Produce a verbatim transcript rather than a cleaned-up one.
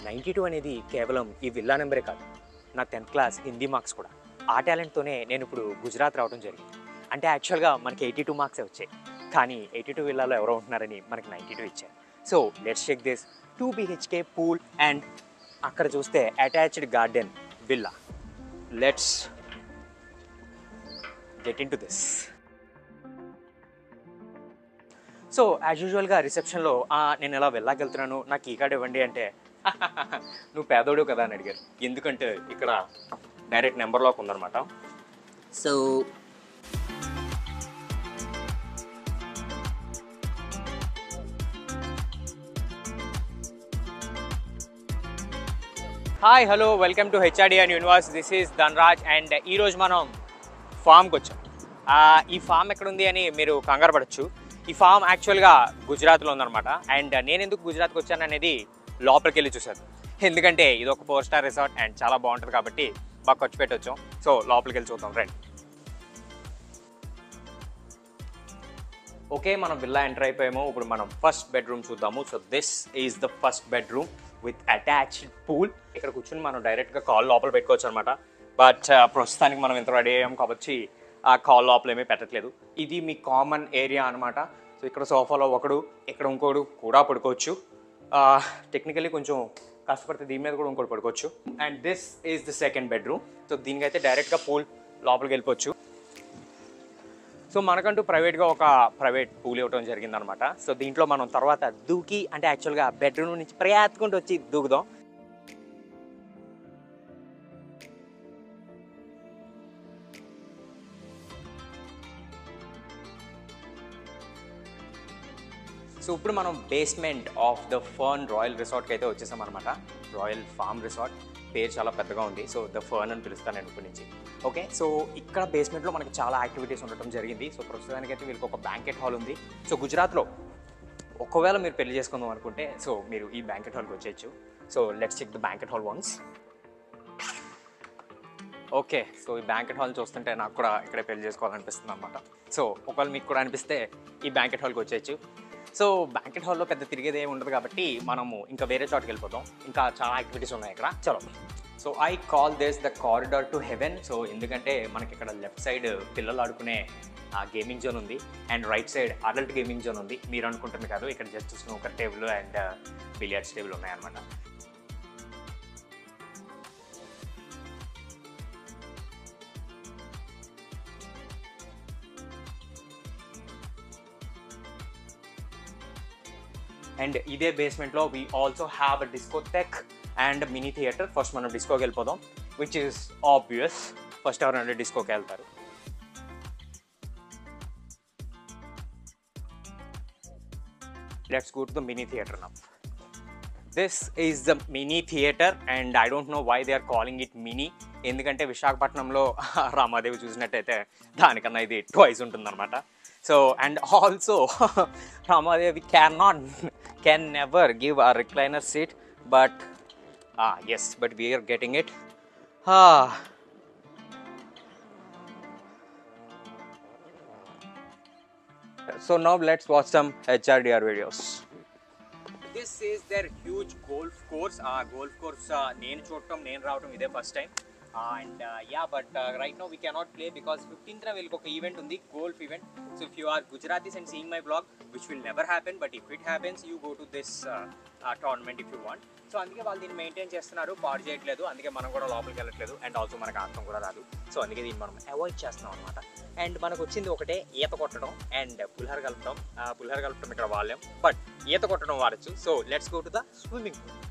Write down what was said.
Ninety two అనేది కేవలం ఈ విల్లా నెంబరే కాదు, నా టెన్త్ క్లాస్ హిందీ మార్క్స్ కూడా. ఆ టాలెంట్తోనే నేను ఇప్పుడు గుజరాత్ రావడం జరిగింది. అంటే యాక్చువల్గా మనకి ఎయిటీ టూ మార్క్సే వచ్చాయి, కానీ ఎయిటీ టూ విల్లాలో ఎవరో ఉంటున్నారని మనకి నైంటీ టూ ఇచ్చారు. So let's check this two BHK pool and అక్కడ చూస్తే attached garden villa. Let's get in to this. So as యూజువల్గా రిసెప్షన్లో నేను ఎలా వెళ్ళాకెళ్తున్నాను, నాకు ఈ కార్డ్ ఇవ్వండి అంటే నువ్వు పేదోడు కదా అని అడిగారు. ఎందుకంటే ఇక్కడ డైరెక్ట్ నెంబర్ లాక్ ఉందన్నమాట. So hi hello welcome to H R D R universe. This is Dhanraj and ఈరోజు మనం ఫామ్కి వచ్చాం. ఈ ఫామ్ ఎక్కడుంది అని మీరు కంగారు పడచ్చు. ఈ ఫామ్ యాక్చువల్గా గుజరాత్లో ఉందన్నమాట. అండ్ నేను ఎందుకు గుజరాత్కి వచ్చాను అనేది లోపలికి వెళ్ళి చూశాను. ఎందుకంటే ఇది ఒక ఫోర్ స్టార్ రిసార్ట్ అండ్ చాలా బాగుంటుంది కాబట్టి బాగా ఖర్చు పెట్టి వచ్చాం. సో లోపలికి వెళ్ళి చూద్దాం రండి. ఓకే, మనం విల్లా ఎంటర్ అయిపోయాము. ఇప్పుడు మనం ఫస్ట్ బెడ్రూమ్ చూద్దాము. So this is the first bedroom with attached pool. ఇక్కడ కూర్చొని మనం డైరెక్ట్గా కాల్ లోపల పెట్టుకోవచ్చు అనమాట. బట్ ప్రస్తుతానికి మనం ఇంత రెడీ అయ్యాం కాబట్టి ఆ కాల్ లోపల ఏమీ పెట్టట్లేదు. ఇది మీ కామన్ ఏరియా అనమాట. సో ఇక్కడ సోఫాలో ఒకడు, ఇక్కడ ఇంకోడు కూడా పడుకోవచ్చు. టెక్నికలీ కొంచెం కష్టపడితే దీని మీద కూడా ఇంకోటి పడుకోవచ్చు. And this is the second bedroom. So దీనికైతే డైరెక్ట్గా పూల్ లోపలికి వెళ్ళిపోవచ్చు. సో మనకంటూ ప్రైవేట్గా ఒక ప్రైవేట్ పూల్ ఇవ్వడం జరిగిందనమాట. సో దీంట్లో మనం తర్వాత దూకి అంటే యాక్చువల్గా బెడ్రూమ్ నుంచి ప్రయాత్తుకుంటూ వచ్చి దూకుదాం. సో ఇప్పుడు మనం basement of the Fern Royal రిసార్ట్కి అయితే వచ్చేసాం అనమాట. రాయల్ ఫామ్ రిసార్ట్ పేరు చాలా పెద్దగా ఉంది. సో ద ఫర్న్ అని పిలుస్తాను నేను ఇప్పటి నుంచి. ఓకే, సో ఇక్కడ బేస్మెంట్లో మనకి చాలా యాక్టివిటీస్ ఉండటం జరిగింది. సో ప్రస్తుతానికి అయితే వీళ్ళకి ఒక బ్యాంకెట్ హాల్ ఉంది. సో గుజరాత్లో ఒకవేళ మీరు పెళ్లి చేసుకుందాం అనుకుంటే సో మీరు ఈ బ్యాంకెట్ హాల్కి వచ్చేయచ్చు. So let's check the banquet hall once. Okay, so ఈ బ్యాంకెట్ హాల్ చూస్తుంటే నాకు కూడా ఇక్కడే పెళ్లి చేసుకోవాలనిపిస్తుంది అనమాట. సో ఒకవేళ మీకు కూడా అనిపిస్తే ఈ బ్యాంకెట్ హాల్కి వచ్చేయచ్చు. సో బ్యాంకెట్ హాల్లో పెద్ద తిరిగేది ఏమి ఉండదు కాబట్టి మనము ఇంకా వేరే చోటుకి వెళ్ళిపోతాం. ఇంకా చాలా యాక్టివిటీస్ ఉన్నాయి ఇక్కడ. చలో, so I call this the corridor to heaven. So ఎందుకంటే మనకి ఇక్కడ లెఫ్ట్ సైడ్ పిల్లలు ఆడుకునే గేమింగ్ జోన్ ఉంది and right side adult gaming zone ఉంది. మీరు అనుకుంటుంది కాదు, ఇక్కడ just snooker table and billiards table ఉన్నాయన్నమాట. అండ్ ఇదే బేస్మెంట్లో we also have a discotheque and mini theatre. First మనం డిస్కోకి వెళ్ళిపోదాం, విచ్ ఈస్ ఆబ్వియస్. ఫస్ట్ ఎవరంటే డిస్కోకి వెళ్తారు. Let's go to the mini theatre now. This is the mini theatre and I don't know why they are calling it mini. ఎందుకంటే విశాఖపట్నంలో రామాదేవి చూసినట్టయితే దానికన్నా ఇది ట్వైస్ ఉంటుందన్నమాట. So and also Ramadevi cannot can never give a recliner seat, but ah yes, but we are getting it. Ah. So now let's watch some H R D R videos. This is their huge golf course. Ah, golf course nenu chodtam nenu raavatam ide first time. Uh, and uh, yeah, but uh, right now we cannot play because fifteenth na velko oka event undi, golf event. So if you are Gujaratis and seeing my vlog, which will never happen, but if it happens, you go to this uh, uh, tournament if you want. So అందుకే వాళ్ళు దీన్ని maintain చేస్తున్నారు, పాడు చేయట్లేదు. అందుకే మనం కూడా లోపలికి వెళ్ళట్లేదు అండ్ ఆల్సో మనకు ఆడటం కూడా రాదు. సో అందుకే దీన్ని మనం అవాయిడ్ చేస్తున్నాం అనమాట. అండ్ మనకు వచ్చింది ఒకటే, ఈత కొట్టడం అండ్ పులిహోర కలపడం. పులిహోర కలపడం ఇక్కడ వాళ్ళం, బట్ ఈత కొట్టడం వాడచ్చు. So let's go to the swimming pool.